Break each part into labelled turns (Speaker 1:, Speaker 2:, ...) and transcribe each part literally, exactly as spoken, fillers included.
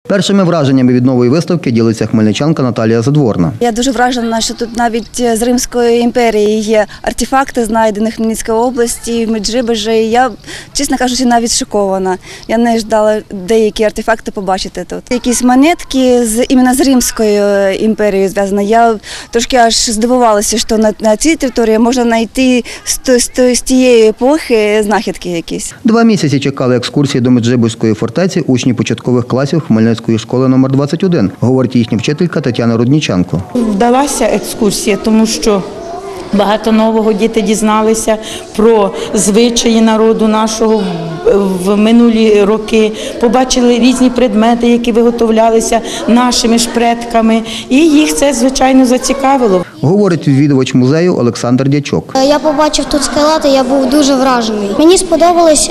Speaker 1: Першими враженнями від нової виставки ділиться хмельничанка Наталія Задворна.
Speaker 2: Я дуже вражена, що тут навіть з Римської імперії є артефакти, знайдені в Хмельницькій області, в Меджибіжі. Я, чесно кажучи, навіть шокована. Я не чекала деякі артефакти побачити тут. Якісь монетки з, іменно з Римською імперією зв'язані. Я трошки аж здивувалася, що на, на цій території можна знайти з, з, з тієї епохи знахідки якісь.
Speaker 1: Два місяці чекали екскурсії до Меджибузької фортеці учні початкових класів Хмельницької школи номер двадцять один, говорить їхня вчителька Тетяна Рудніченко.
Speaker 3: Вдалася екскурсія, тому що багато нового діти дізналися про звичаї народу нашого в минулі роки, побачили різні предмети, які виготовлялися нашими ж предками, і їх це, звичайно, зацікавило.
Speaker 1: Говорить відвідувач музею Олександр Дячок.
Speaker 4: Я побачив тут скелети, я був дуже вражений. Мені сподобалось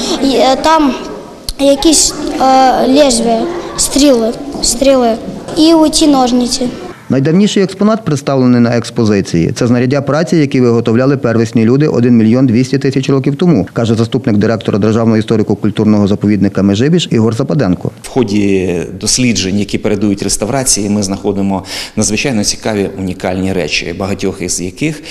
Speaker 4: е, там якісь е, лезвія, стріли, стріли і оті ножниці.
Speaker 1: Найдавніший експонат, представлений на експозиції, це знаряддя праці, які виготовляли первісні люди один мільйон двісті тисяч років тому, каже заступник директора Державного історико-культурного заповідника Межибіж Ігор Западенко.
Speaker 5: В ході досліджень, які передують реставрації, ми знаходимо надзвичайно цікаві унікальні речі, багатьох із яких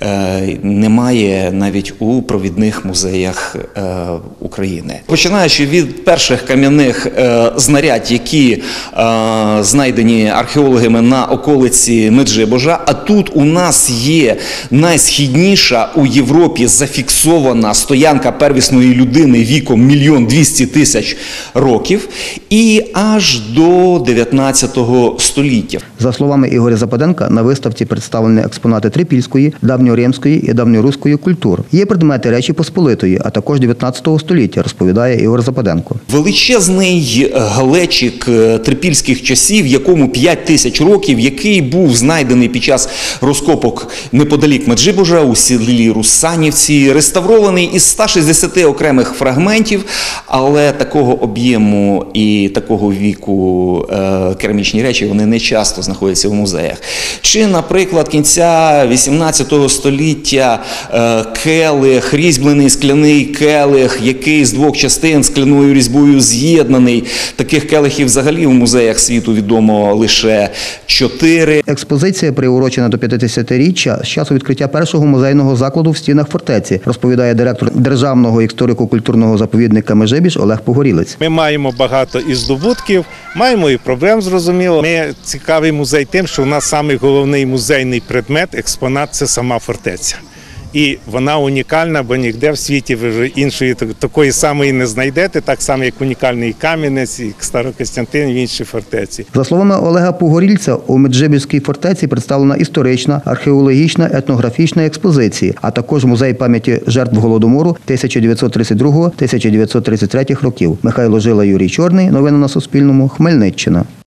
Speaker 5: е, немає навіть у провідних музеях е, України. Починаючи від перших кам'яних е, знарядь, які е, знайдені археологами на околиці Меджибожа, а тут у нас є найсхідніша у Європі зафіксована стоянка первісної людини віком мільйон двісті тисяч років і аж до дев'ятнадцятого століття.
Speaker 1: За словами Ігоря Западенка, на виставці представлені експонати трипільської, давньоримської і давньоруської культур. Є предмети Речі Посполитої, а також дев'ятнадцятого століття, розповідає Ігор Западенко.
Speaker 5: Величезний глечик трипільських часів, якому п'ять тисяч років, який був знайдений під час розкопок неподалік Меджибожа у селі Русанівці, реставрований із ста шістдесяти окремих фрагментів, але такого об'єму і такого віку е, керамічні речі, вони не часто знаходяться в музеях. Чи, наприклад, кінця вісімнадцятого століття е, келих, різьблений скляний келих, який з двох частин скляною різьбою з'єднаний. Таких келихів взагалі в музеях світу відомо лише чотири.
Speaker 1: Експозиція приурочена до п'ятдесятиріччя з часу відкриття першого музейного закладу в стінах фортеці, розповідає директор Державного історико-культурного заповідника Межибіж Олег Погорілець.
Speaker 6: Ми маємо багато і здобутків, маємо і проблем, зрозуміло. Ми цікавий музей тим, що у нас самий головний музейний предмет, експонат – це сама фортеця. І вона унікальна, бо ніде в світі ви вже іншої такої самої не знайдете, так само як унікальний Кам'янець, і Старокостянтин, і інші фортеці.
Speaker 1: За словами Олега Погорільця, у Меджибіжській фортеці представлена історична, археологічна, етнографічна експозиції, а також музей пам'яті жертв Голодомору тисяча дев'ятсот тридцять другого - тисяча дев'ятсот тридцять третього років. Михайло Жила, Юрій Чорний. Новини на Суспільному. Хмельниччина.